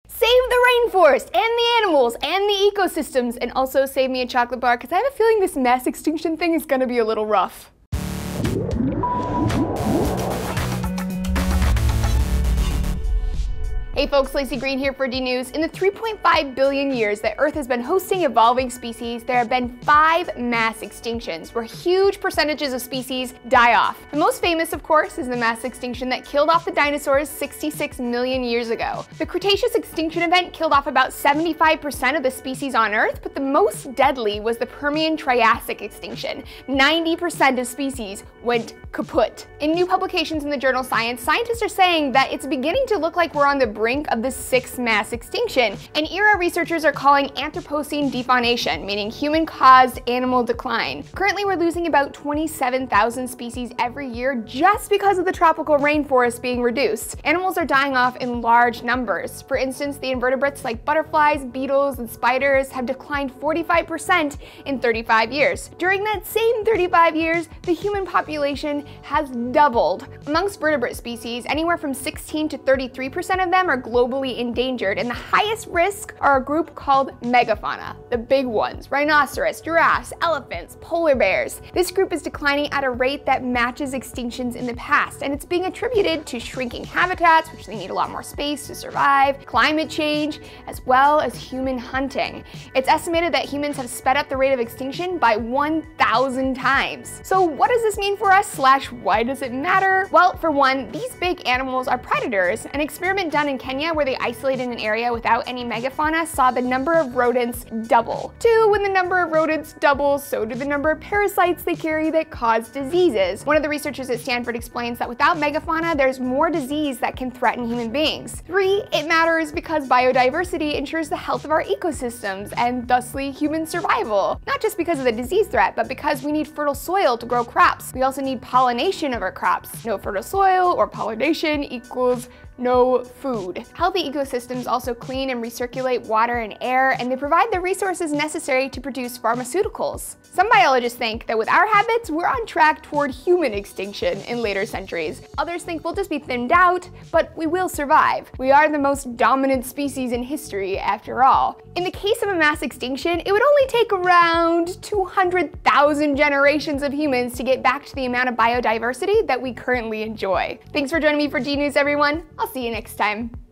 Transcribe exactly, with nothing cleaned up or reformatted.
Save the rainforest, and the animals, and the ecosystems, and also save me a chocolate bar, because I have a feeling this mass extinction thing is gonna be a little rough. Hey folks, Laci Green here for D News. In the three point five billion years that Earth has been hosting evolving species, there have been five mass extinctions, where huge percentages of species die off. The most famous, of course, is the mass extinction that killed off the dinosaurs sixty-six million years ago. The Cretaceous extinction event killed off about seventy-five percent of the species on Earth, but the most deadly was the Permian Triassic extinction. ninety percent of species went kaput. In new publications in the journal Science, scientists are saying that it's beginning to look like we're on the brink of the sixth mass extinction, an era researchers are calling Anthropocene defaunation, meaning human-caused animal decline. Currently, we're losing about twenty-seven thousand species every year just because of the tropical rainforest being reduced. Animals are dying off in large numbers. For instance, the invertebrates like butterflies, beetles, and spiders have declined forty-five percent in thirty-five years. During that same thirty-five years, the human population has doubled. Amongst vertebrate species, anywhere from sixteen to thirty-three percent of them are globally endangered, and the highest risk are a group called megafauna, the big ones: rhinoceros, giraffes, elephants, polar bears. This group is declining at a rate that matches extinctions in the past, and it's being attributed to shrinking habitats, which they need a lot more space to survive, climate change, as well as human hunting. It's estimated that humans have sped up the rate of extinction by one thousand times. So what does this mean for us, slash why does it matter? Well, for one, these big animals are predators. An experiment done in Kenya, where they isolated an area without any megafauna, saw the number of rodents double. Two, when the number of rodents doubles, so do the number of parasites they carry that cause diseases. One of the researchers at Stanford explains that without megafauna, there's more disease that can threaten human beings. Three, it matters because biodiversity ensures the health of our ecosystems and thusly human survival. Not just because of the disease threat, but because we need fertile soil to grow crops. We also need pollination of our crops. No fertile soil or pollination equals no food. Healthy ecosystems also clean and recirculate water and air, and they provide the resources necessary to produce pharmaceuticals. Some biologists think that with our habits, we're on track toward human extinction in later centuries. Others think we'll just be thinned out, but we will survive. We are the most dominant species in history, after all. In the case of a mass extinction, it would only take around two hundred thousand generations of humans to get back to the amount of biodiversity that we currently enjoy. Thanks for joining me for D News, everyone. I'll see you next time.